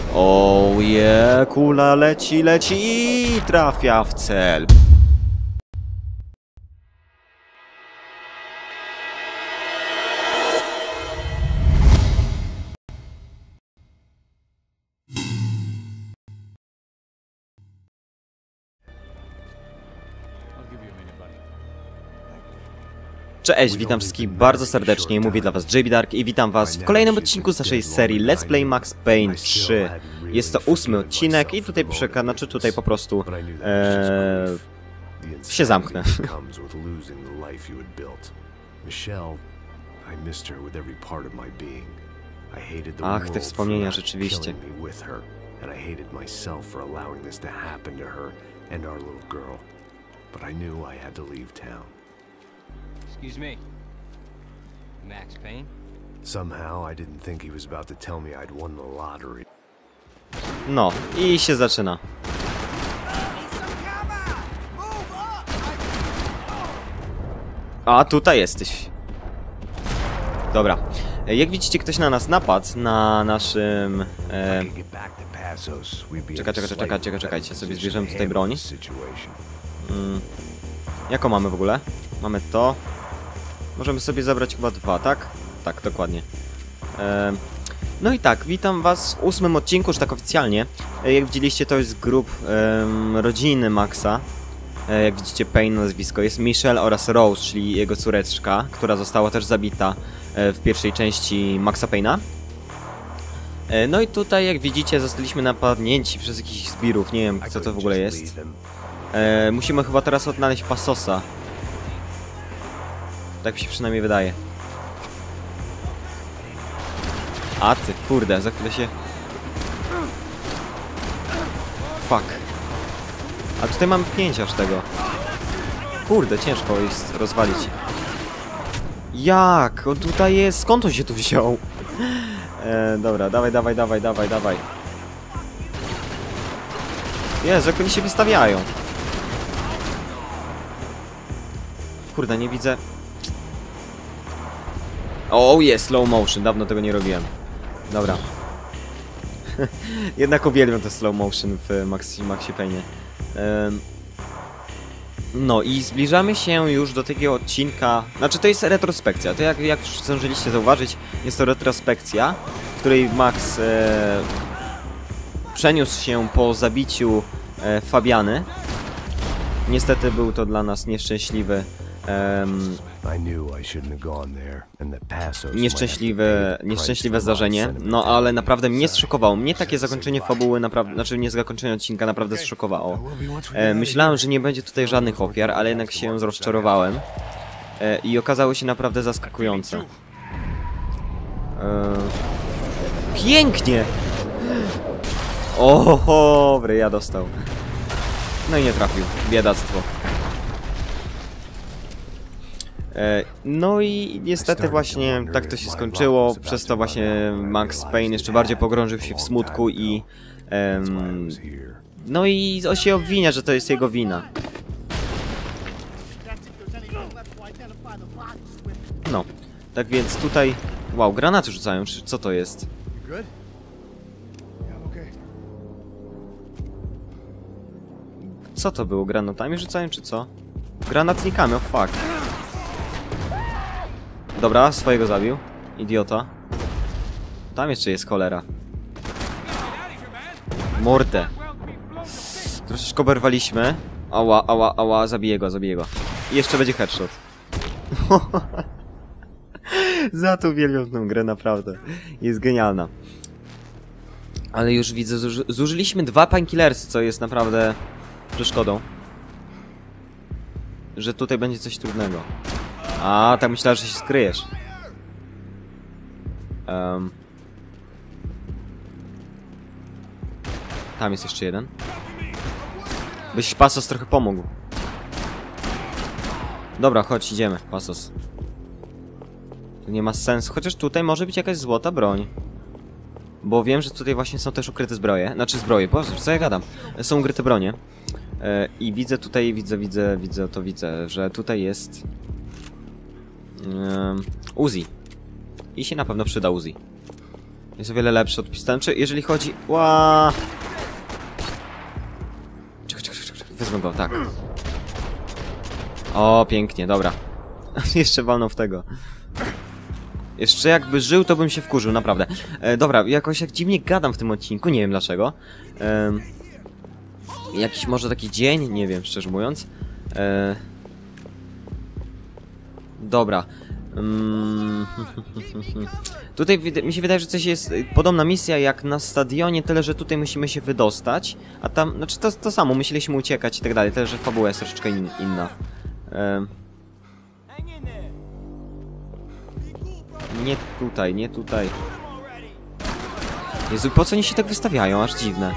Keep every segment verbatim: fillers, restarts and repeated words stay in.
O je, kula leci, leci i trafia w cel. Cześć, witam wszystkich bardzo serdecznie, mówię dla was J B Dark i witam was w kolejnym odcinku z naszej serii Let's Play Max Payne trzy. Jest to ósmy odcinek i tutaj przeka, znaczy tutaj po prostu ee, się zamknę. Ach, te wspomnienia rzeczywiście. Excuse me. Max Payne? Somehow I didn't think he was about to tell me I'd won the lottery. No, i się zaczyna. A, tutaj jesteś. Dobra. Jak widzicie, ktoś na nas napadł, na naszym... E... Czekaj, czekaj, czekaj, czekaj, czekajcie, sobie zbierzemy tutaj broń. Mm. Jaką mamy w ogóle? Mamy to. Możemy sobie zabrać chyba dwa, tak? Tak, dokładnie. E... No i tak, witam was w ósmym odcinku, już tak oficjalnie. E, jak widzieliście, to jest grup e, rodziny Maxa. E, jak widzicie, Payne nazwisko. Jest Michelle oraz Rose, czyli jego córeczka, która została też zabita e, w pierwszej części Maxa Payne'a. E, no i tutaj, jak widzicie, zostaliśmy napadnięci przez jakichś zbirów. Nie wiem, co to w ogóle jest. E, musimy chyba teraz odnaleźć Passosa. Tak mi się przynajmniej wydaje. A ty, kurde, za chwilę się... Fuck. A tutaj mamy pięć aż tego. Kurde, ciężko jest rozwalić. Jak? On tutaj jest? Skąd on się tu wziął? E, dobra, dawaj, dawaj, dawaj, dawaj, dawaj. Jezu, jak oni się wystawiają. Kurde, nie widzę. O, jest slow motion, dawno tego nie robiłem. Dobra. Jednak uwielbiam to slow motion w Maxie, Maxie Payne'ie. Um, no i zbliżamy się już do takiego odcinka. Znaczy to jest retrospekcja. To jak, jak już zdążyliście zauważyć, jest to retrospekcja, w której Max e, przeniósł się po zabiciu e, Fabiany. Niestety był to dla nas nieszczęśliwy Um, nieszczęśliwe, nieszczęśliwe zdarzenie, no ale naprawdę mnie zszokowało. Mnie takie zakończenie fabuły, naprawdę, znaczy nie zakończenie odcinka naprawdę zszokowało. E, myślałem, że nie będzie tutaj żadnych ofiar, ale jednak się rozczarowałem. E, I okazało się naprawdę zaskakujące. E, pięknie! O, dobry, ja dostał. No i nie trafił. Biedactwo. No i niestety właśnie tak to się skończyło, przez to właśnie Max Payne jeszcze bardziej pogrążył się w smutku i... Um, no i on się obwinia, że to jest jego wina. No, tak więc tutaj... Wow, granaty rzucają, czy co to jest? Co to było? Granatami rzucają, czy co? Granatnikami, oh fuck. Dobra, swojego zabił. Idiota. Tam jeszcze jest cholera. Mordę. Troszeczkę oberwaliśmy. Ała, ała, ała, zabiję go, zabiję go. I jeszcze będzie headshot. Za to uwielbiam tę grę, naprawdę. Jest genialna. Ale już widzę, zuży zużyliśmy dwa painkillersy, co jest naprawdę przeszkodą. Że tutaj będzie coś trudnego. A, tak myślałem, że się skryjesz. Um. Tam jest jeszcze jeden. Byś Passos trochę pomógł. Dobra, chodź, idziemy, Passos. To nie ma sensu, chociaż tutaj może być jakaś złota broń. Bo wiem, że tutaj właśnie są też ukryte zbroje. Znaczy zbroje, Boże, co ja gadam? Są ukryte bronie. E, I widzę tutaj, widzę, widzę, widzę, to widzę, że tutaj jest... Um, Uzi. I się na pewno przyda Uzi. Jest o wiele lepszy od pistoleta. Czy jeżeli chodzi... Ła! Czekaj, czekaj, czekaj, czekaj. Wezmę go, tak. O, pięknie, dobra. Jeszcze walnął w tego. Jeszcze jakby żył, to bym się wkurzył, naprawdę. E, dobra, jakoś jak dziwnie gadam w tym odcinku, nie wiem dlaczego. E, jakiś może taki dzień, nie wiem, szczerze mówiąc. E, dobra. Mm, tutaj mi się wydaje, że coś jest podobna misja jak na stadionie, tyle że tutaj musimy się wydostać, a tam, znaczy to, to samo, musieliśmy uciekać i tak dalej, tyle że fabuła jest troszeczkę in, inna. E, Nie tutaj, nie tutaj. Jezu, po co oni się tak wystawiają? Aż dziwne.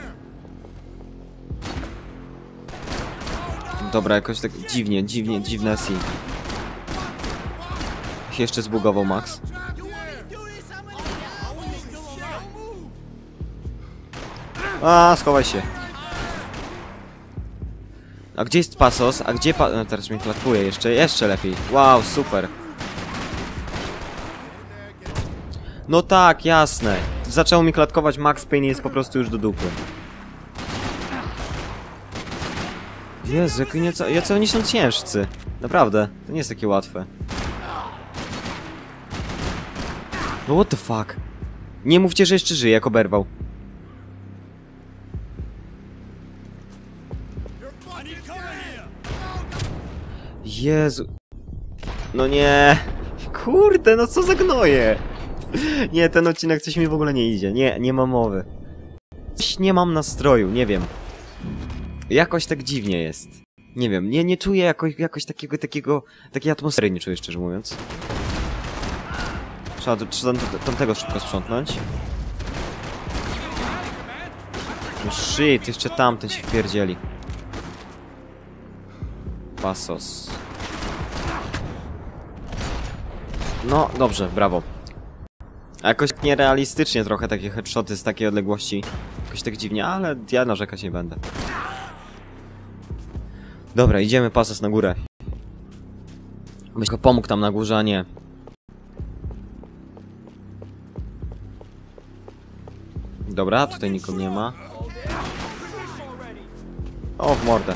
Dobra, jakoś tak dziwnie, dziwnie, dziwne si. Się jeszcze zbugował Max. A, schowaj się. A gdzie jest Pasos? A gdzie pa... No, teraz mnie klatkuje jeszcze, jeszcze lepiej. Wow, super. No tak, jasne. Zaczęło mi klatkować, Max Payne jest po prostu już do dupy. Jezu, jak nieco, jacy oni są ciężcy. Naprawdę, to nie jest takie łatwe. No what the fuck? Nie mówcie, że jeszcze żyje, jak oberwał. Jezu. No nie. Kurde, no co za gnoje. Nie, ten odcinek coś mi w ogóle nie idzie. Nie, nie mam mowy. Coś nie mam nastroju, nie wiem. Jakoś tak dziwnie jest. Nie wiem, nie, nie czuję jakoś, jakoś takiego, takiego, takiej atmosfery nie czuję, szczerze mówiąc. Trzeba, trzeba tamtego szybko sprzątnąć. No shit, jeszcze tamten się wpierdzieli. Pasos. No, dobrze, brawo. A jakoś nierealistycznie trochę takie headshoty z takiej odległości. Jakoś tak dziwnie, ale ja narzekać nie będę. Dobra, idziemy Pasos na górę. Byś go pomógł tam na górze, a nie. Dobra, tutaj nikogo nie ma. O, w mordę.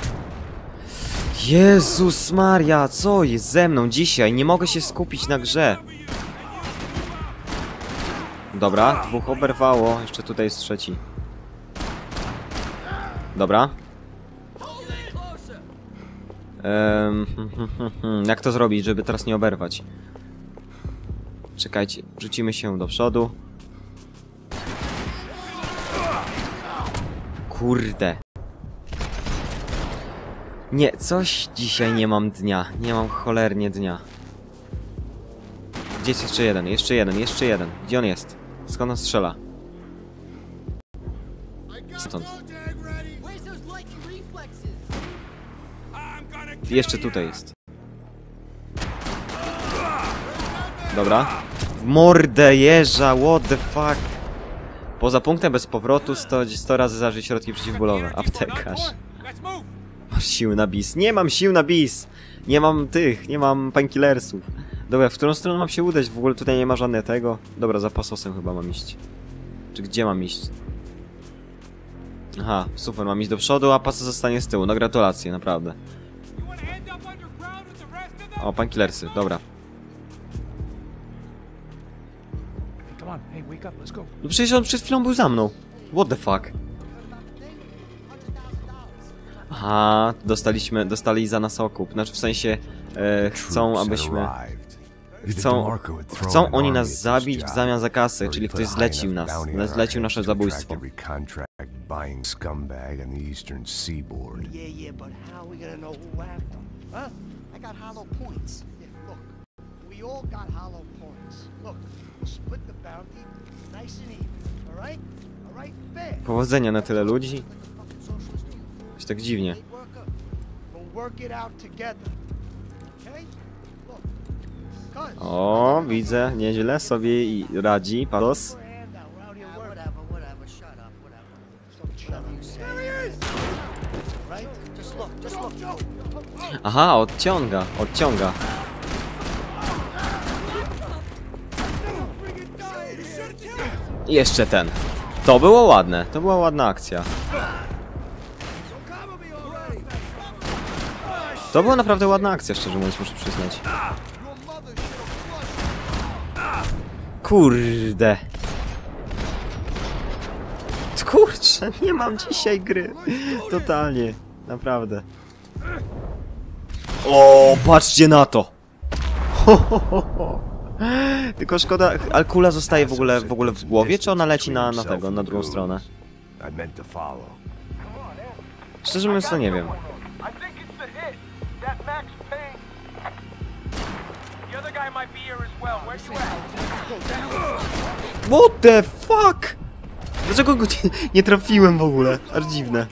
Jezus Maria, co jest ze mną dzisiaj? Nie mogę się skupić na grze. Dobra, dwóch oberwało, jeszcze tutaj jest trzeci. Dobra. Um, hmm, hmm, hmm. Jak to zrobić, żeby teraz nie oberwać? Czekajcie, rzucimy się do przodu. Kurde. Nie, coś dzisiaj nie mam dnia. Nie mam cholernie dnia. Gdzie jest jeszcze jeden? Jeszcze jeden, jeszcze jeden. Gdzie on jest? Skąd on strzela? Stąd. Jeszcze tutaj jest. Dobra. W mordę jeża, what the fuck. Poza punktem bez powrotu sto, sto razy zażyj środki przeciwbólowe. Aptekarz. Masz siły na bis. Nie mam sił na bis. Nie mam tych, nie mam painkillersów. Dobra, w którą stronę mam się udać? W ogóle tutaj nie ma żadnego tego. Dobra, za Pasosem chyba mam iść. Czy gdzie mam iść? Aha, super, mam iść do przodu, a Pasos zostanie z tyłu. No gratulacje, naprawdę. O, painkillersy, dobra. No przecież on przed chwilą był za mną. What the fuck? Aha, dostaliśmy, dostali za nas okup. Znaczy w sensie e, chcą, abyśmy... Chcą, chcą oni nas zabić w zamian za kasę, czyli ktoś zlecił nas. Zlecił nasze zabójstwo. Powodzenia na tyle ludzi. Jest tak dziwnie. O, widzę, nieźle sobie i radzi Pasos. Aha, odciąga, odciąga. I jeszcze ten. To było ładne. To była ładna akcja. To była naprawdę ładna akcja, szczerze mówiąc, muszę przyznać. Kurde. Kurczę, nie mam dzisiaj gry. Totalnie. Naprawdę. O, patrzcie na to. Ho, ho, ho, ho. Tylko szkoda, ale kula zostaje w ogóle, w ogóle w głowie, czy ona leci na, na tego, na drugą stronę? Szczerze mówiąc, to nie wiem. What the fuck? Dlaczego go nie, nie trafiłem w ogóle? Aż dziwne.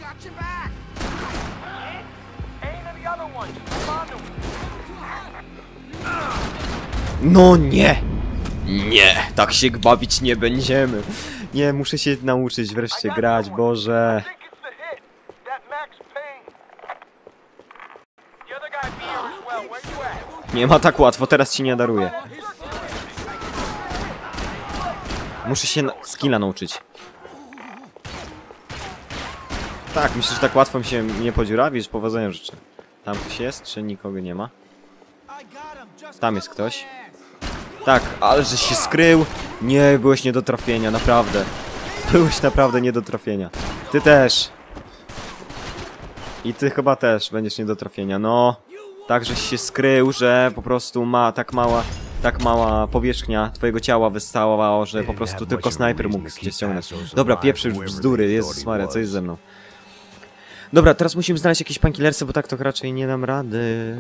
No nie! Nie! Tak się bawić nie będziemy. Nie, muszę się nauczyć wreszcie grać, Boże. Nie ma tak łatwo, teraz ci nie daruję. Muszę się na skilla nauczyć. Tak, myślę, że tak łatwo mi się nie podziurawisz. Powodzenia życzę. Tam ktoś jest, czy nikogo nie ma? Tam jest ktoś. Tak, ale że się skrył. Nie, byłeś nie do trafienia, naprawdę. Byłeś naprawdę nie do trafienia. Ty też. I ty chyba też będziesz nie do trafienia. No, tak, żeś się skrył, że po prostu ma tak mała, tak mała powierzchnia twojego ciała wystała, że po prostu tylko snajper mógł cię ściągnąć. Dobra, pieprzy już bzdury. Jezus Maria, co jest ze mną? Dobra, teraz musimy znaleźć jakieś painkillersy, bo tak to raczej nie dam rady.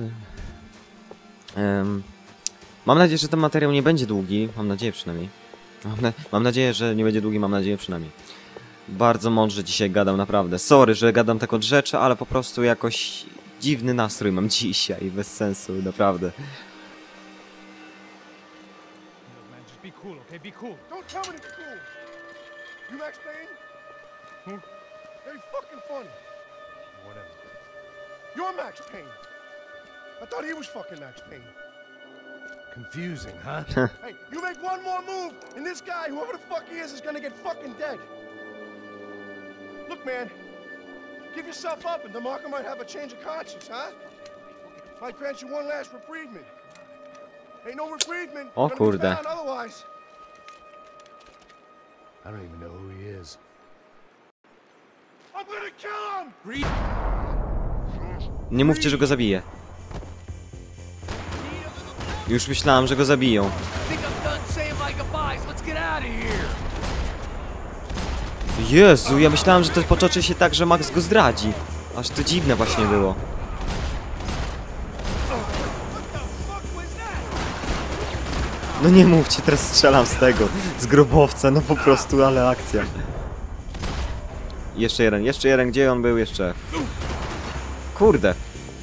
Um, mam nadzieję, że ten materiał nie będzie długi. Mam nadzieję przynajmniej. Mam, na mam nadzieję, że nie będzie długi, mam nadzieję przynajmniej. Bardzo mądrze dzisiaj gadam, naprawdę. Sorry, że gadam tak od rzeczy, ale po prostu jakoś dziwny nastrój mam dzisiaj. Bez sensu, naprawdę. You're Max Payne. I thought he was fucking Max Payne. Confusing, huh? Hey, you make one more move, and this guy, whoever the fuck he is, is gonna get fucking dead. Look, man, give yourself up, and DeMarco might have a change of conscience, huh? Might grant you one last reprievement. Ain't no reprievement. O kurde. Otherwise. I don't even know who he is. I'm gonna kill him. Nie mówcie, że go zabiję. Już myślałem, że go zabiją. Jezu, ja myślałem, że to potoczy się tak, że Max go zdradzi. Aż to dziwne właśnie było. No nie mówcie, teraz strzelam z tego. Z grobowca, no po prostu, ale akcja. Jeszcze jeden, jeszcze jeden, gdzie on był jeszcze? Kurde.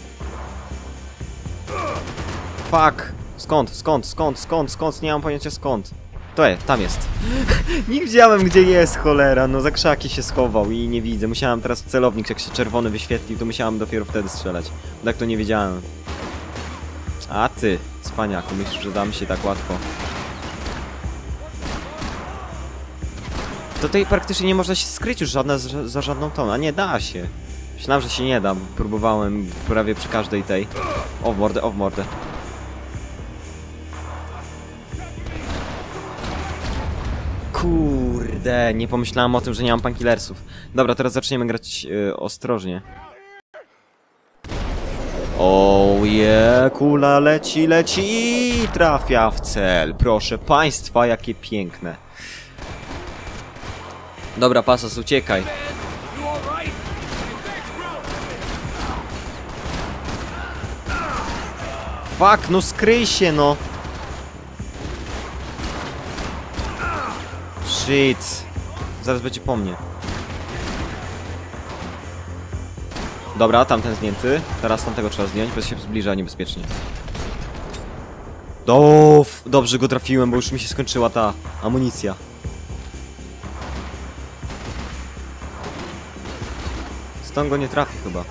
Fuck. Skąd, skąd, skąd, skąd, skąd? Nie mam pojęcia skąd. To jest, tam jest. Nie widziałem, gdzie jest, cholera. No za krzaki się schował i nie widzę. Musiałem teraz celownik, jak się czerwony wyświetlił, to musiałem dopiero wtedy strzelać. Tak to nie wiedziałem. A ty, cwaniaku, myślisz, że dam się tak łatwo. Tutaj praktycznie nie można się skryć już żadna, za żadną tą. A nie, da się. Myślałem, że się nie da. Próbowałem prawie przy każdej tej. O w mordę, o w mordę. Kurde, nie pomyślałem o tym, że nie mam painkillersów. Dobra, teraz zaczniemy grać yy, ostrożnie. O je, kula leci, leci i trafia w cel. Proszę państwa, jakie piękne. Dobra, Pasas, uciekaj. Fuck, no skryj się, no. Shit. Zaraz będzie po mnie. Dobra, tamten zdjęty. Teraz tamtego trzeba zdjąć, bo się zbliża niebezpiecznie. O, dobrze go trafiłem, bo już mi się skończyła ta amunicja. Stąd go nie trafi chyba.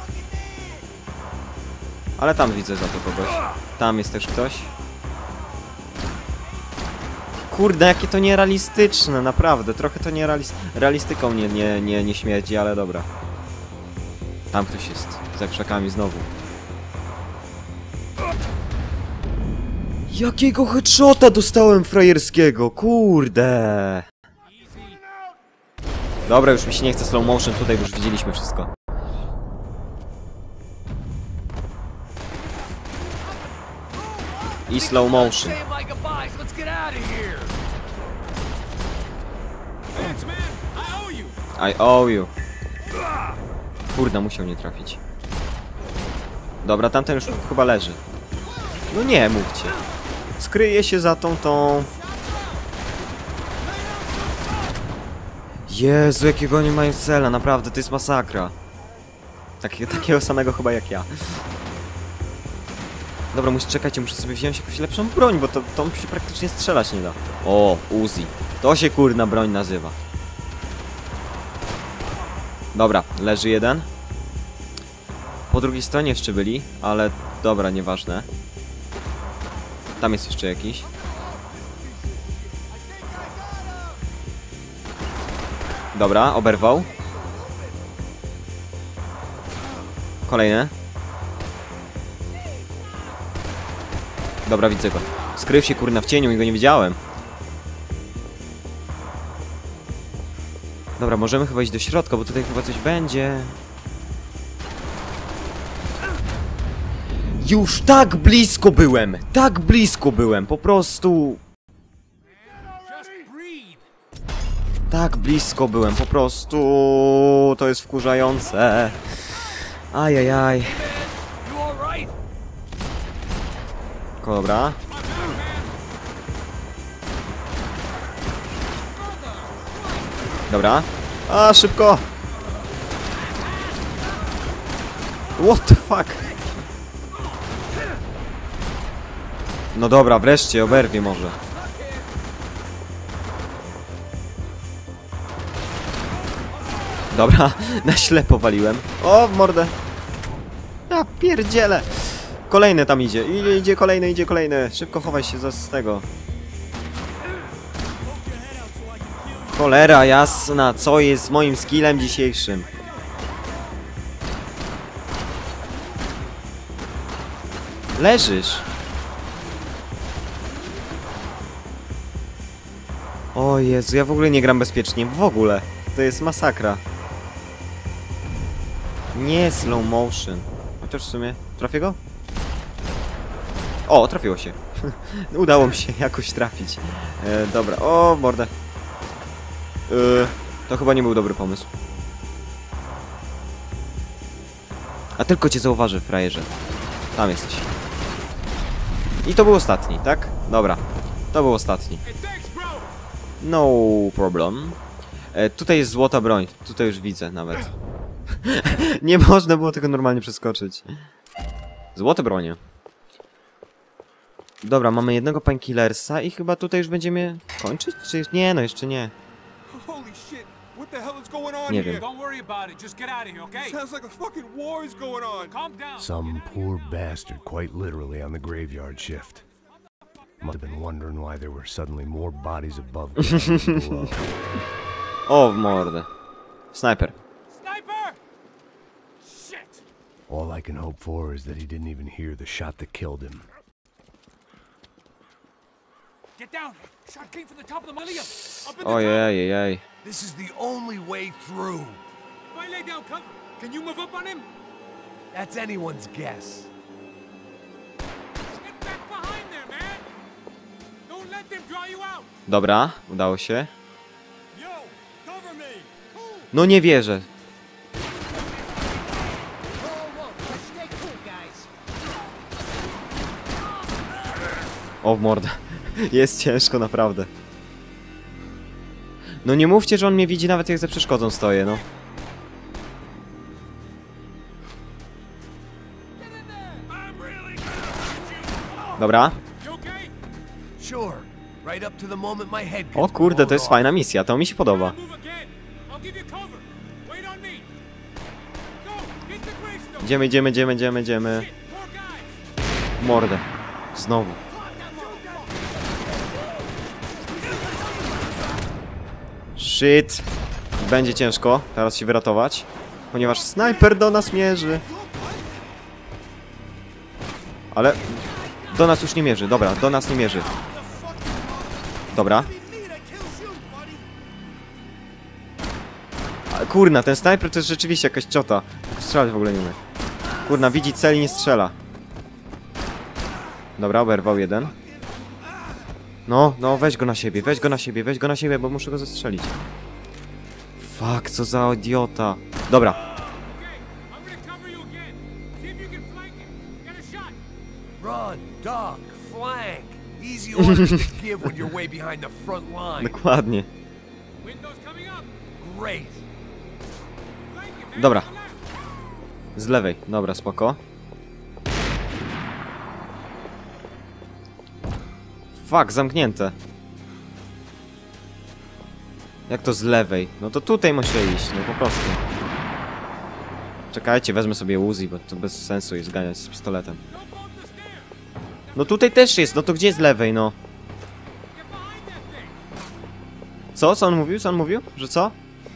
Ale tam widzę za to kogoś. Tam jest też ktoś. kurde, jakie to nierealistyczne, naprawdę. Trochę to nierealist... realistyką nie, nie, nie, nie śmierdzi, ale dobra. Tam ktoś jest, za krzakami znowu. Jakiego headshota dostałem frajerskiego, kurde. Dobra, już mi się nie chce slow motion tutaj, bo już widzieliśmy wszystko. I slow motion. I owe you. Kurde, musiał nie trafić. Dobra, tamten już chyba leży. No nie, mówcie. Skryje się za tą tą... Jezu, jakiego nie mają cela, naprawdę, to jest masakra. Taki, takiego samego chyba jak ja. Dobra, muszę czekać, muszę sobie wziąć jakąś lepszą broń, bo to, to się praktycznie strzelać nie da. O, Uzi. To się kurna broń nazywa. Dobra, leży jeden. Po drugiej stronie jeszcze byli, ale dobra, nieważne. Tam jest jeszcze jakiś. Dobra, oberwał. Kolejny. Dobra, widzę go. Skrył się kurna w cieniu i go nie widziałem. Dobra, możemy chyba iść do środka, bo tutaj chyba coś będzie. Już tak blisko byłem! Tak blisko byłem, po prostu... Tak blisko byłem, po prostu... To jest wkurzające. Ajajaj. Dobra. Dobra. A, szybko! What the fuck? No dobra, wreszcie, oberwie może. Dobra, na ślepo waliłem. O, w mordę. Ja pierdzielę. Kolejny tam idzie. Idzie, idzie kolejny, idzie kolejny. Szybko chowaj się za z tego. Cholera jasna, co jest z moim skillem dzisiejszym? Leżysz. O Jezu, ja w ogóle nie gram bezpiecznie. W ogóle. To jest masakra. Nie slow motion. Chociaż w sumie... Trafię go? O, trafiło się. Udało mi się jakoś trafić. E, dobra, o, mordę. E, to chyba nie był dobry pomysł. A tylko cię zauważy, frajerze. Tam jesteś. I to był ostatni, tak? Dobra. To był ostatni. No problem. E, tutaj jest złota broń. Tutaj już widzę nawet. Nie można było tego normalnie przeskoczyć. Złote bronie. Dobra, mamy jednego painkillersa i chyba tutaj już będziemy kończyć? Czy... Nie, no jeszcze nie. Nie wiem. Some poor bastard quite literally on the graveyard shift. Must have been wondering why there were suddenly more bodies above ground than below. O, w mordę. Sniper. Sniper! Shit! All I can hope for is that he didn't even hear the shot that killed him. Get down! Shot came from the top of the mausoleum. Up in the Ojej, ojej. This is the only way through. If I lay down cover, can you move up on him? That's anyone's guess. Get back behind there, man! Don't let them draw you out! Dobra, udało się. Yo, cover me! Cool! No nie wierzę. O, w mordę. Jest ciężko, naprawdę. No nie mówcie, że on mnie widzi nawet jak za przeszkodą stoję, no. Dobra. Sure. Right up to the moment my head O gets kurde, to blown jest off. fajna misja, to mi się podoba. Idziemy, idziemy, idziemy, idziemy, idziemy. Mordę. Znowu. Shit. Będzie ciężko teraz się wyratować, ponieważ snajper do nas mierzy. Ale do nas już nie mierzy. Dobra, do nas nie mierzy. Dobra. A, kurna, ten snajper to jest rzeczywiście jakaś ciota. Strzelać w ogóle nie umie. Kurna, widzi cel i nie strzela. Dobra, oberwał jeden. No, no, weź go na siebie, weź go na siebie, weź go na siebie, bo muszę go zastrzelić. Fuck, co za idiota. Dobra. I'm gonna cover you again. See if you can flank him. Get a shot. Run, duck, flank. Easy orders to give when you're way behind the front line. Dokładnie. Windows coming up. Great. Flank him, man. Dobra. To the left. Z lewej, dobra, spoko. Fuck, zamknięte. Jak to z lewej? No to tutaj muszę iść, no po prostu. Czekajcie, wezmę sobie Uzi, bo to bez sensu jest ganiać z pistoletem. Don't go up the stairs. No tutaj też jest, no to gdzie z lewej, no? Get behind that thing. Co? Co on mówił? Co on mówił? Że co?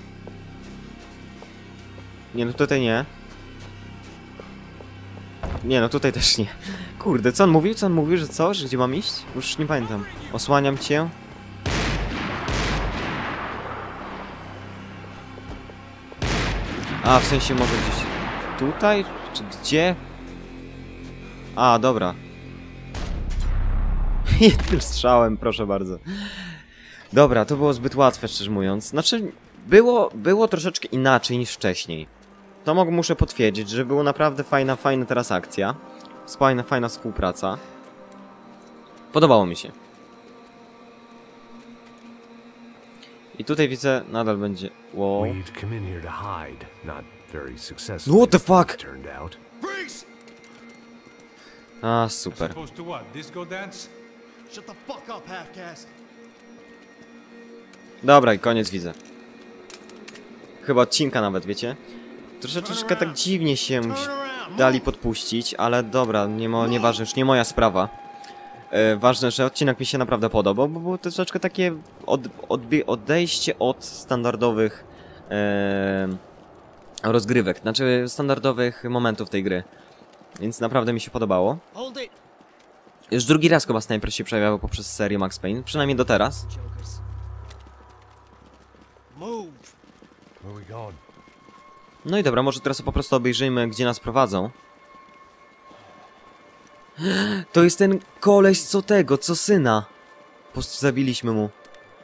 Nie, no tutaj nie. Nie, no tutaj też nie. Kurde, co on mówił? Co on mówił? Że co? Że gdzie mam iść? Już nie pamiętam. Osłaniam cię. A, w sensie może gdzieś tutaj? Czy gdzie? A, dobra. Jednym strzałem, proszę bardzo. Dobra, to było zbyt łatwe, szczerze mówiąc. Znaczy, było, było troszeczkę inaczej niż wcześniej. To mogę, muszę potwierdzić, że było naprawdę fajna, fajna teraz akcja. Fajna, fajna współpraca. Podobało mi się. I tutaj widzę, nadal będzie... Wow. We'd come in here to hide, not very successfully. What the fuck? it Turned out. Freeze! A, super. Supposed to what? Disco dance? Shut the fuck up, half-caste. Dobra, i koniec widzę. Chyba odcinka nawet, wiecie? Troszeczkę tak dziwnie się dali podpuścić, ale dobra, nie mo nieważne, już nie moja sprawa. E, ważne, że odcinek mi się naprawdę podobał, bo było troszeczkę takie od, odbie- odejście od standardowych e, rozgrywek, znaczy standardowych momentów tej gry. Więc naprawdę mi się podobało. Hold it. Już drugi raz chyba Sniper się przejawiał poprzez serię Max Payne, przynajmniej do teraz. Move. Where we going? No i dobra, może teraz po prostu obejrzyjmy, gdzie nas prowadzą. To jest ten koleś co tego, co syna. Post zabiliśmy mu.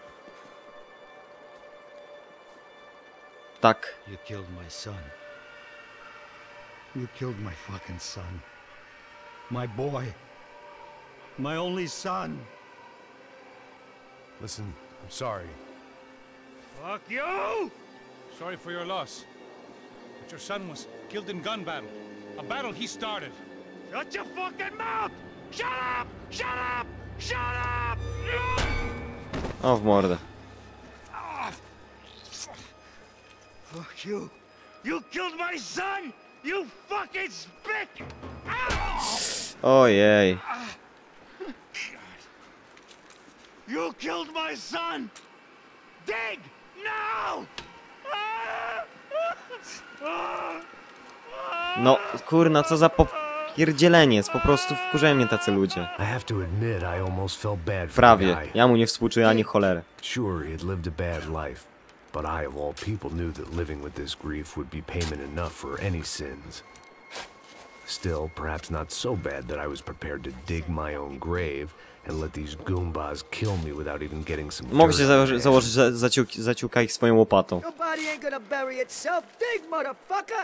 Tak. You killed my son. You killed my fucking son. My boy. My only son. Listen, I'm sorry. Fuck you! Sorry for your loss. But your son was killed in gun battle. A battle he started. Shut your fucking mouth! Shut up! Shut up! Shut up! O, w mordę. Fuck you! You killed my son! You fucking spick! Ojej. You killed my son! Dig! No! No, kurna, co za popierdzieleniec. Po prostu wkurzają mnie tacy ludzie. I have to admit, I almost felt bad for the Prawie. guy. Ja mu nie współczuję ani cholery. Sure, he had lived a bad life, but I of all people knew that living with this grief would be payment enough for any sins. Still, perhaps not so bad that I was prepared to dig my own grave and let these goombas kill me without even getting some Mogę dirt się on założy my założyć, że zaciuka, zaciuka ich swoją łopatą. Your body ain't gonna bury itself. Dig, motherfucker!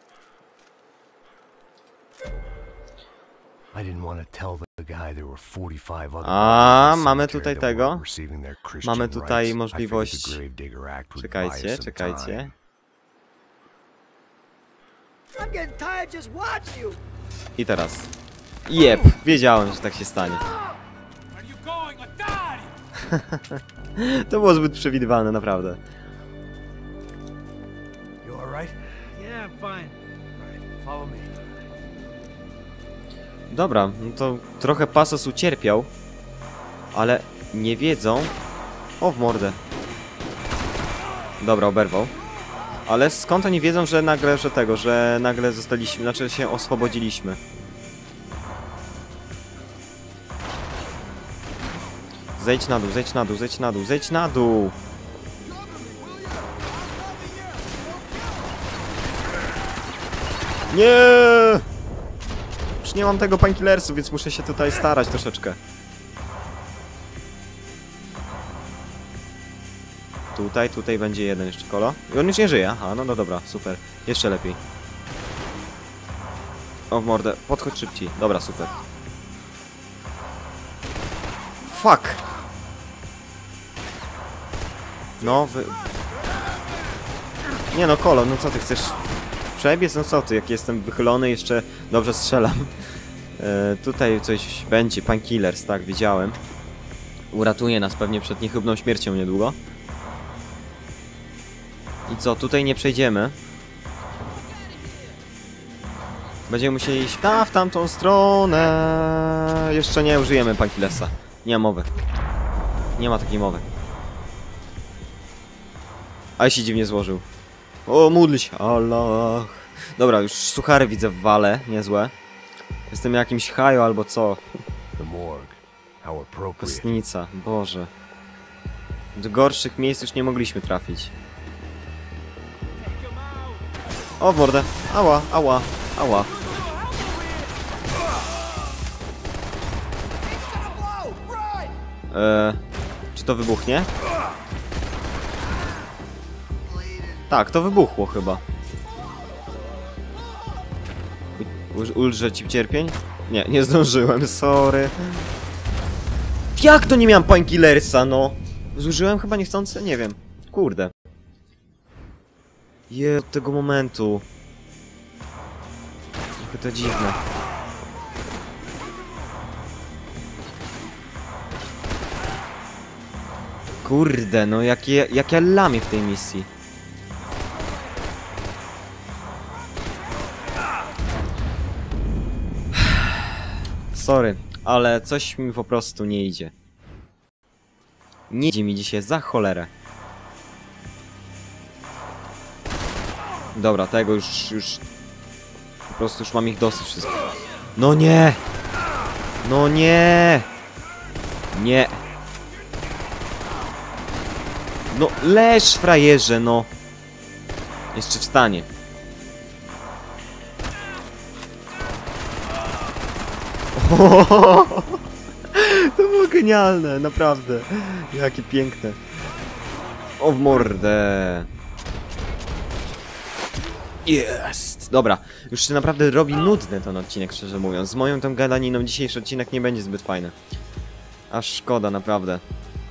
I didn't want to tell the guy there were forty-five other A, bodies in the mamy cemetery tutaj that tego. weren't receiving their Christian Mamy tutaj rights. I możliwość... figured the Gravedigger Act would buy Czekajcie, some czekajcie. time. I'm getting tired just watching you. I teraz. Jep, wiedziałem, że tak się stanie. Where are you going? Atari! To było zbyt przewidywalne, naprawdę. You all right? Yeah, I'm fine. Follow me. Dobra, no to trochę Passos ucierpiał, ale nie wiedzą... O, w mordę. Dobra, oberwał. Ale skąd oni wiedzą, że nagle, że tego, że nagle zostaliśmy, znaczy się oswobodziliśmy? Zejdź na dół, zejdź na dół, zejdź na dół, zejdź na dół! Nie! Już nie mam tego painkillersu, więc muszę się tutaj starać troszeczkę. Tutaj, tutaj będzie jeden jeszcze kolo. I on już nie żyje. Aha, no, no dobra, super. Jeszcze lepiej. O w mordę, podchodź szybciej. Dobra, super. Fuck! No, wy... Nie no, kolo, no co ty chcesz? Przebiec? No co ty, jak jestem wychylony, jeszcze dobrze strzelam. E, tutaj coś będzie, painkillers, tak, widziałem. Uratuje nas pewnie przed niechybną śmiercią niedługo. I co, tutaj nie przejdziemy. Będziemy musieli iść tam, w tamtą stronę. Jeszcze nie użyjemy painkillersa. Nie ma mowy. Nie ma takiej mowy. Ale się dziwnie złożył. O, módl się, Allah. Dobra, już suchary widzę w wale, niezłe. Jestem jakimś haju albo co. The morgue. How appropriate. Kostnica, Boże. Do gorszych miejsc już nie mogliśmy trafić. O, w mordę. Ała, ała, ała. Eee, czy to wybuchnie? Tak, to wybuchło chyba. U ulżę ci cierpień? Nie, nie zdążyłem, sorry. Jak to nie miałem painkillersa, no? Zużyłem chyba niechcący? Nie wiem. Kurde. Je, od tego momentu. Trochę to dziwne. Kurde, no jakie, jak ja lamię w tej misji. Sorry, ale coś mi po prostu nie idzie. Nie idzie mi dzisiaj za cholerę. Dobra, tego już, już... Po prostu już mam ich dosyć wszystkich. No nie! No nie! Nie! No leż, frajerze, no! Jeszcze wstanie. To było genialne, naprawdę. Jakie piękne. O w mordę. Jest! Dobra, już się naprawdę robi nudny ten odcinek, szczerze mówiąc. Z moją tą gadaniną dzisiejszy odcinek nie będzie zbyt fajny. Aż szkoda, naprawdę.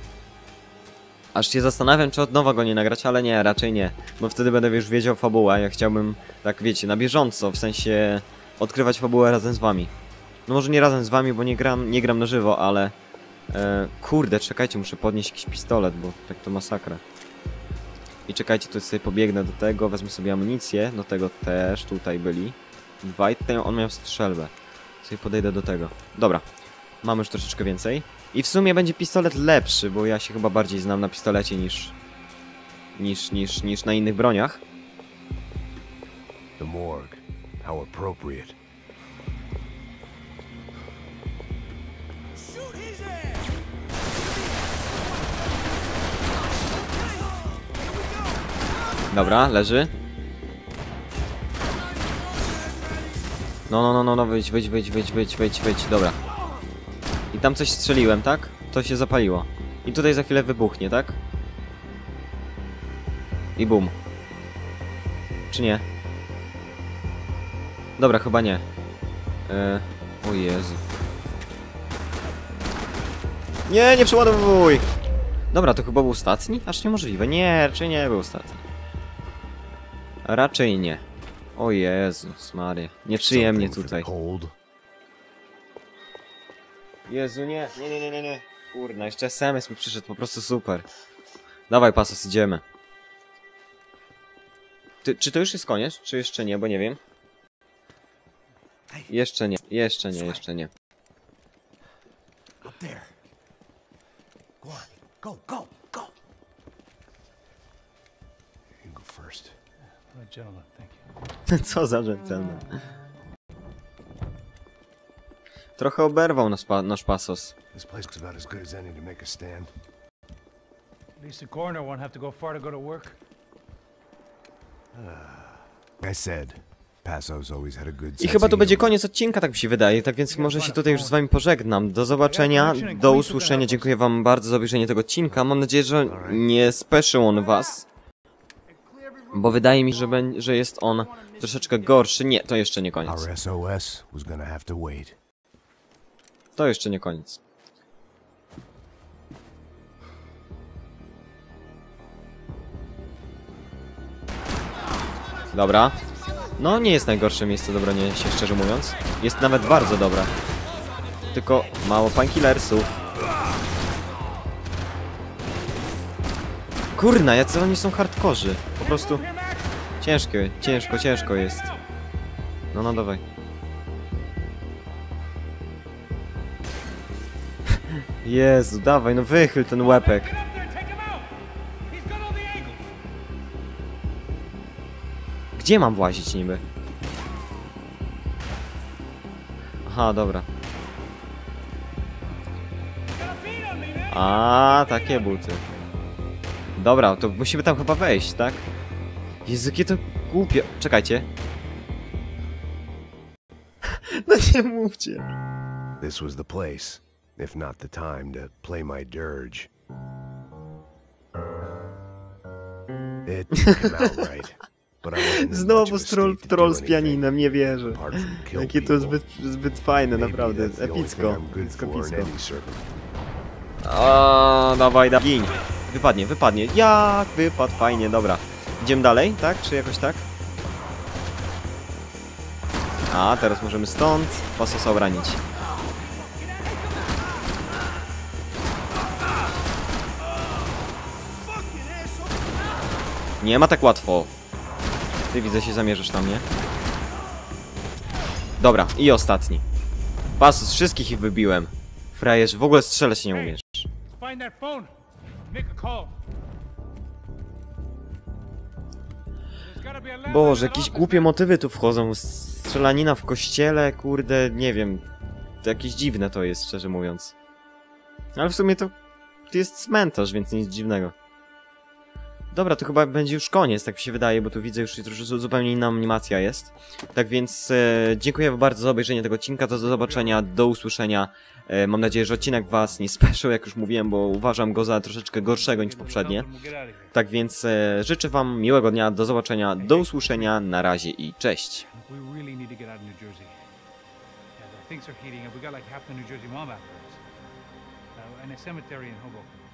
Aż się zastanawiam, czy od nowa go nie nagrać, ale nie, raczej nie. Bo wtedy będę już wiedział fabułę, ja chciałbym, tak wiecie, na bieżąco, w sensie odkrywać fabułę razem z wami. No może nie razem z wami, bo nie gram, nie gram na żywo, ale... E, kurde, czekajcie, muszę podnieść jakiś pistolet, bo tak to masakra. I czekajcie, tu sobie pobiegnę do tego, wezmę sobie amunicję, do tego też, tutaj byli. Dwa i tutaj on miał strzelbę. Sobie podejdę do tego. Dobra, mamy już troszeczkę więcej. I w sumie będzie pistolet lepszy, bo ja się chyba bardziej znam na pistolecie niż... Niż, niż, niż na innych broniach. The morgue. How appropriate. Dobra, leży. No, no, no, no, no, wyjdź, wyjdź, wyjdź, wyjdź, wyjdź, wyjdź, wyjdź, dobra. I tam coś strzeliłem, tak? To się zapaliło. I tutaj za chwilę wybuchnie, tak? I bum. Czy nie? Dobra, chyba nie. Eee, o Jezu. Nie, nie przeładowuj! Dobra, to chyba był ostatni? Aż niemożliwe. Nie, raczej nie był ostatni. Raczej nie. O Jezus Maria. Nieprzyjemnie tutaj. Jezu, nie. Nie, nie, nie, nie, nie. Kurna, jeszcze S M S mi przyszedł, po prostu super. Dawaj, Pasos, idziemy. Ty, czy to już jest koniec? Czy jeszcze nie? Bo nie wiem. Jeszcze nie, jeszcze nie, jeszcze nie. Up there. Go on. Go, go, go. first. Right, gentlemen, thank you. Co za dżentelmen. Trochę oberwał nasz, pa nasz pasos. This place was about as good as any to make a stand. At least the coroner won't have to go far to go to work. I said, Pasos always had a good I sense chyba of to będzie humor. koniec odcinka, tak mi się wydaje, tak więc może się tutaj już z wami pożegnam. Do zobaczenia, do usłyszenia, dziękuję wam bardzo za obejrzenie tego odcinka. Mam nadzieję, że nie speszył on was, bo wydaje mi się, że, bę- że jest on troszeczkę gorszy. Nie, to jeszcze nie koniec. Our S O S was gonna have to wait. To jeszcze nie koniec. Dobra. No, nie jest najgorsze miejsce do bronienia się, szczerze mówiąc. Jest nawet bardzo dobre. Tylko mało painkillersów. Kurna, jacy oni są hardkorzy. Po prostu ciężko, ciężko, ciężko jest. No, no, dawaj. Jezu, dawaj, no wychyl ten łepek. Get up there, take him out! He's got all the angles! Gdzie mam włazić niby? Aha, dobra. Got a beat on me, man! A, takie buty. Dobra, to musimy tam chyba wejść, tak? Jezu, jakie to głupie. Czekajcie. No nie mówcie. This was the place, if not the time, to play my dirge. It didn't come out right, but I wasn't in much Znowu of a troll, state to troll do z anything, pianinem, nie wierzę. apart from kill Jakie to people. zbyt, zbyt fajne, Maybe naprawdę. that's the only thing Epicko. I'm good Epicko, for in epicko. any circumstance. A, dawaj, da. Gin. Wypadnie, wypadnie. Jak wypadł, fajnie, dobra. Idziemy dalej, tak? Czy jakoś tak? A, teraz możemy stąd pasosa obranić. Nie ma tak łatwo. Ty, widzę, się zamierzysz na mnie. Dobra, i ostatni. Pasos, wszystkich ich wybiłem. Frajerz, w ogóle strzelać nie umiesz. Find that phone. Make a call. There's gotta be a landline Boże, in that jakieś office, głupie man. motywy tu wchodzą. Strzelanina w kościele, kurde, nie wiem. To jakieś dziwne to jest, szczerze mówiąc. Ale w sumie to, to jest cmentarz, więc nic dziwnego. Dobra, to chyba będzie już koniec, tak mi się wydaje, bo tu widzę już, że zupełnie inna animacja jest. Tak więc e, dziękuję bardzo za obejrzenie tego odcinka, do zobaczenia, do usłyszenia. E, mam nadzieję, że odcinek was nie speszył, jak już mówiłem, bo uważam go za troszeczkę gorszego niż poprzednie. We'll get out of here. Tak więc e, życzę wam miłego dnia, do zobaczenia, do usłyszenia, na razie i cześć. We really need to get out of New Jersey. Yeah, the things are heating up. We got like half the New Jersey mob after us. Uh, and a cemetery in Hoboken.